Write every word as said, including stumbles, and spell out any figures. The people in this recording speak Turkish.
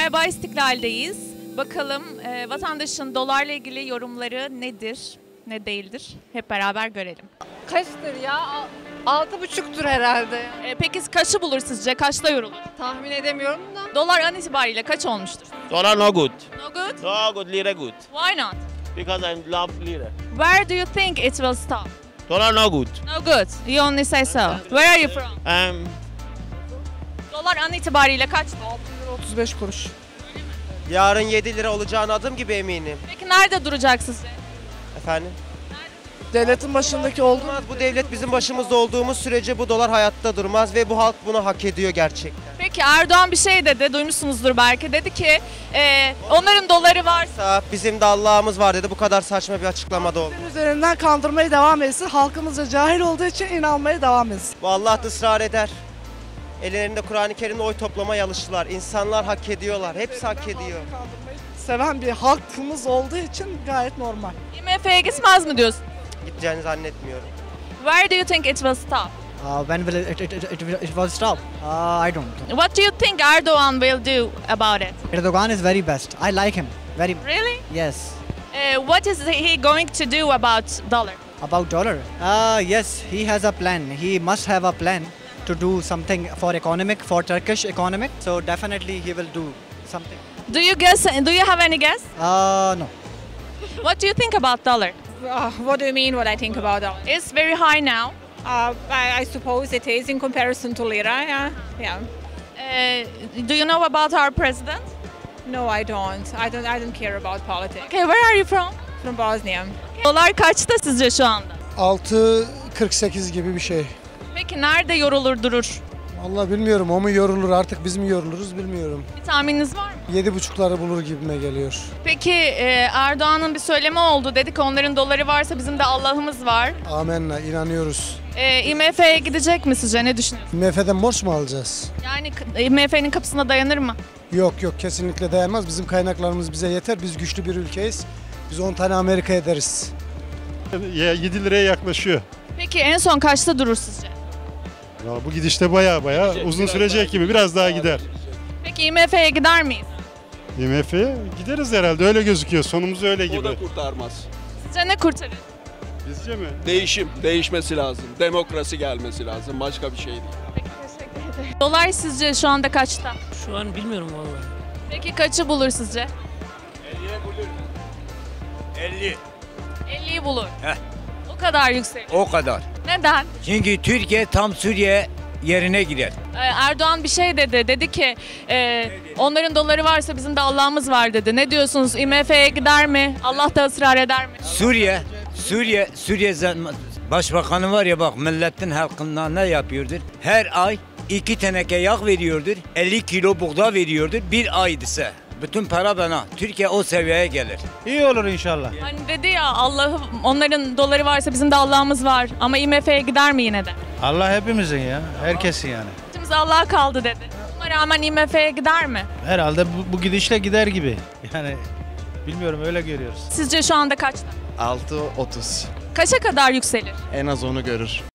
Merhaba, İstiklal'deyiz. Bakalım e, vatandaşın dolarla ilgili yorumları nedir, ne değildir? Hep beraber görelim. Kaçtır ya? Al- Altı buçuktur herhalde. E, peki kaçı bulur sizce? Kaçta yorulur? Tahmin edemiyorum da. Dolar an itibariyle kaç olmuştur? Dollar no good. No good? No good, lira good. Why not? Because I love lira. Where do you think it will stop? Dollar no good. No good. You only say so. Where are you from? Um, Dolar an itibariyle kaçtı? otuz beş kuruş. Yarın yedi lira olacağına adım gibi eminim. Peki nerede duracak sizce? Efendim? Devletin başındaki olduğu Durmaz, bu devlet bizim başımızda olduğumuz sürece bu dolar hayatta durmaz ve bu halk bunu hak ediyor gerçekten. Peki Erdoğan bir şey dedi, duymuşsunuzdur belki. Dedi ki e, onların doları varsa... Bizim de Allah'ımız var dedi. Bu kadar saçma bir açıklamada oldu. üzerinden kandırmaya devam etsin. Halkımız da cahil olduğu için inanmaya devam etsin. Bu Allah da ısrar eder. Ellerinde Kur'an-ı Kerim'le oy toplamaya alıştılar. İnsanlar hak ediyorlar. Hepsi hak ediyor. Kandırmayı seven bir halkımız olduğu için gayet normal. I M F'ye gitmez mi diyorsun? Gideceğini zannetmiyorum. Where do you think it will stop? Uh, when will it, it, it, it, it will stop? Uh, I don't know. What do you think Erdoğan will do about it? Erdogan is very best. I like him. Very. Really? Yes. Uh, what is he going to do about dollar? About dollar? Uh, yes, he has a plan. He must have a plan to do something for economic, for Turkish economic. So definitely he will do something. Do you guess? Do you have any guess? Uh, no. What do you think about dollar? Uh, what do you mean what I think about that? It's very high now. Uh, I, I suppose it is in comparison to lira, yeah. Yeah. Uh, do you know about our president? No, I don't. I don't I don't care about politics. Okay, where are you from? From Bosnia. Dolar kaçta sizce şu anda? altı kırk sekiz gibi bir şey. Peki nerede yorulur durur? Vallahi bilmiyorum, o mu yorulur artık, biz mi yoruluruz bilmiyorum. Bir tahmininiz var mı? Yedi buçukları bulur gibime geliyor. Peki e, Erdoğan'ın bir söylemi oldu. Dedi ki onların doları varsa bizim de Allah'ımız var. Amenna, inanıyoruz. E, I M F'ye gidecek mi sizce? Ne düşünüyorsunuz? I M F'den borç mu alacağız? Yani I M F'nin kapısına dayanır mı? Yok yok, kesinlikle dayanmaz. Bizim kaynaklarımız bize yeter. Biz güçlü bir ülkeyiz. Biz on tane Amerika ederiz. yedi liraya yaklaşıyor. Peki en son kaçta durur sizce? Ya bu gidişte baya baya uzun sürecek gibi, biraz daha gider. Peki I M F'ye gider miyiz? I M F'ye gideriz herhalde, öyle gözüküyor. Sonumuz öyle gibi. O da kurtarmaz. Sizce ne kurtarır? Bizce mi? Değişim, değişmesi lazım. Demokrasi gelmesi lazım. Başka bir şey değil. Dolar sizce şu anda kaçta? Şu an bilmiyorum vallahi. Peki kaçı bulur sizce? elliye bulur. elli. elliyi bulur. Heh. O kadar yüksek. O kadar. Neden? Çünkü Türkiye tam Suriye yerine girer. Ee, Erdoğan bir şey dedi. Dedi ki e, onların doları varsa bizim de Allah'ımız var dedi. Ne diyorsunuz? I M F'ye gider mi? Allah da ısrar eder mi? Suriye, Suriye, Suriye zan- başbakanı var ya, bak milletin halkından ne yapıyordur? Her ay iki teneke yağ veriyordur, elli kilo buğday veriyordur bir ay ise. Bütün para bana. Türkiye o seviyeye gelir. İyi olur inşallah. Hani dedi ya Allah'ım onların doları varsa bizim de Allah'ımız var. Ama I M F'ye gider mi yine de? Allah hepimizin ya. Herkesin yani. İçimiz Allah'a kaldı dedi. Buna rağmen I M F'ye gider mi? Herhalde bu, bu gidişle gider gibi. Yani bilmiyorum, öyle görüyoruz. Sizce şu anda kaçta? altı otuz. Kaça kadar yükselir? En az onu görür.